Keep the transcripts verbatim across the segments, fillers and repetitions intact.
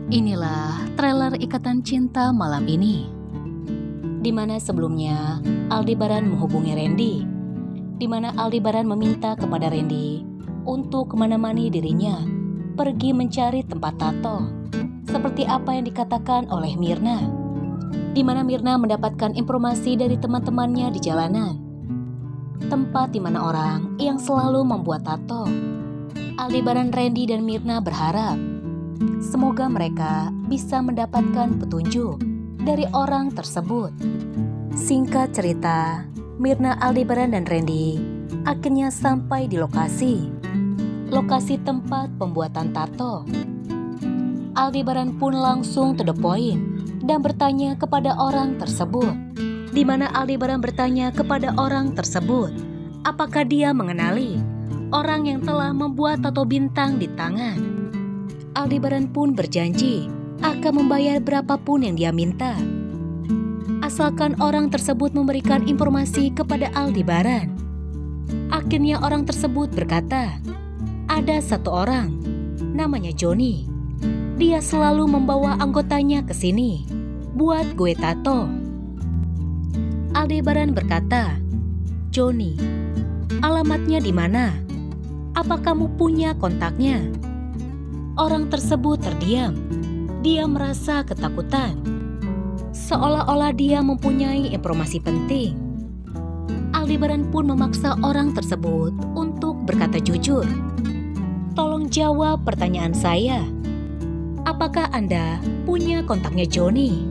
Inilah trailer Ikatan Cinta malam ini, di mana sebelumnya Aldebaran menghubungi Randy, di mana Aldebaran meminta kepada Randy untuk menemani dirinya pergi mencari tempat tato, seperti apa yang dikatakan oleh Mirna, di mana Mirna mendapatkan informasi dari teman-temannya di jalanan, tempat di mana orang yang selalu membuat tato. Aldebaran, Randy, dan Mirna berharap semoga mereka bisa mendapatkan petunjuk dari orang tersebut. Singkat cerita, Mirna, Aldebaran, dan Randy akhirnya sampai di lokasi. Lokasi tempat pembuatan tato. Aldebaran pun langsung to the point dan bertanya kepada orang tersebut. Di mana Aldebaran bertanya kepada orang tersebut, apakah dia mengenali orang yang telah membuat tato bintang di tangan. Aldebaran pun berjanji akan membayar berapapun yang dia minta, asalkan orang tersebut memberikan informasi kepada Aldebaran. Akhirnya orang tersebut berkata, ada satu orang, namanya Johnny. Dia selalu membawa anggotanya ke sini buat gue tato. Aldebaran berkata, Johnny, alamatnya di mana? Apa kamu punya kontaknya? Orang tersebut terdiam. Dia merasa ketakutan, seolah-olah dia mempunyai informasi penting. Aldebaran pun memaksa orang tersebut untuk berkata jujur. Tolong jawab pertanyaan saya. Apakah Anda punya kontaknya Johnny?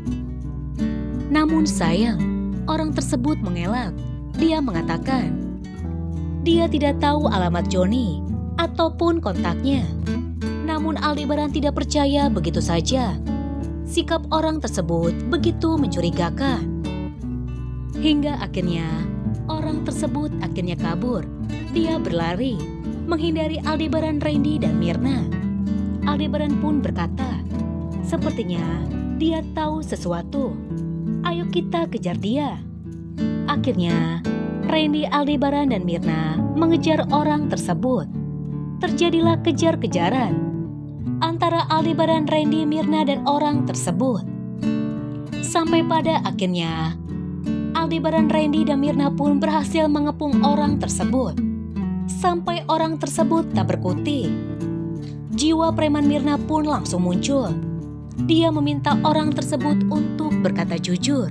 Namun sayang, orang tersebut mengelak. Dia mengatakan, dia tidak tahu alamat Johnny ataupun kontaknya. Namun Aldebaran tidak percaya begitu saja. Sikap orang tersebut begitu mencurigakan. Hingga akhirnya orang tersebut akhirnya kabur. Dia berlari menghindari Aldebaran, Randy, dan Mirna. Aldebaran pun berkata, sepertinya dia tahu sesuatu. Ayo kita kejar dia. Akhirnya Randy, Aldebaran, dan Mirna mengejar orang tersebut. Terjadilah kejar-kejaran antara Aldebaran, Randy, Mirna, dan orang tersebut. Sampai pada akhirnya Aldebaran, Randy, dan Mirna pun berhasil mengepung orang tersebut. Sampai orang tersebut tak berkutik. Jiwa preman Mirna pun langsung muncul. Dia meminta orang tersebut untuk berkata jujur.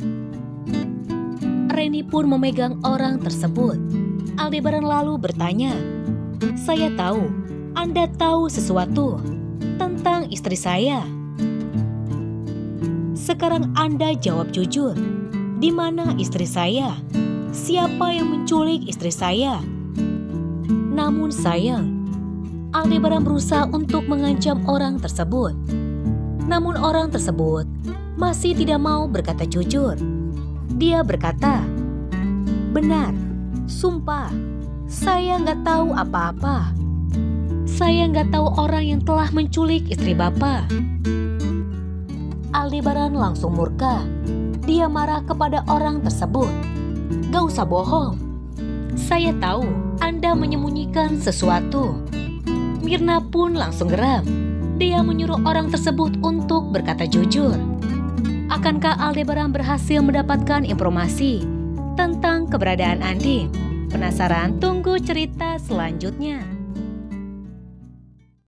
Randy pun memegang orang tersebut. Aldebaran lalu bertanya, saya tahu Anda tahu sesuatu tentang istri saya. Sekarang Anda jawab jujur. Di mana istri saya? Siapa yang menculik istri saya? Namun sayang, Aldebaran berusaha untuk mengancam orang tersebut. Namun orang tersebut masih tidak mau berkata jujur. Dia berkata, benar, sumpah, saya nggak tahu apa-apa. Saya nggak tahu orang yang telah menculik istri Bapak. Aldebaran langsung murka. Dia marah kepada orang tersebut. Gak usah bohong. Saya tahu Anda menyembunyikan sesuatu. Mirna pun langsung geram. Dia menyuruh orang tersebut untuk berkata jujur. Akankah Aldebaran berhasil mendapatkan informasi tentang keberadaan Andi? Penasaran? Tunggu cerita selanjutnya.